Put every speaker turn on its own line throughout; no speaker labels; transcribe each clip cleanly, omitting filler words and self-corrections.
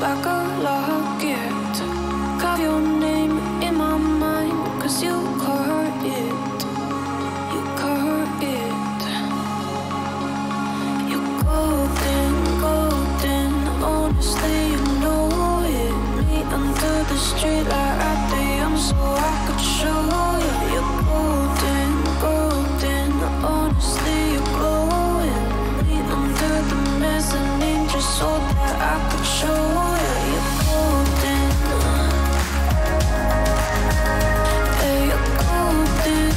like a locket. Carve your name in my mind, 'cause you caught it. You caught it. You're golden, golden. Honestly, you know it. Meet under the street light at the so I could show you. You're golden, golden. Honestly, you're glowing. Meet under the mezzanine just so that I could show you. You're golden. Yeah, you're golden.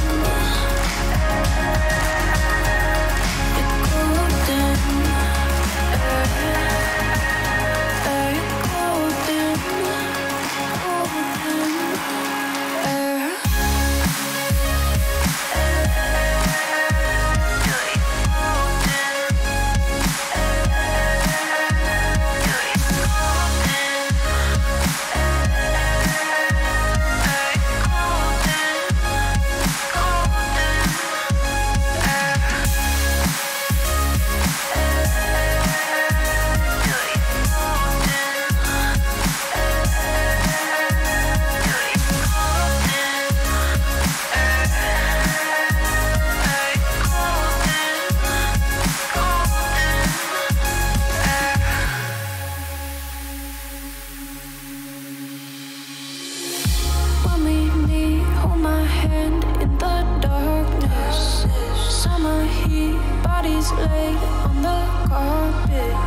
You're golden. Yeah, you're golden. Golden. When we meet, hold my hand in the darkness. Summer heat, bodies lay on the carpet.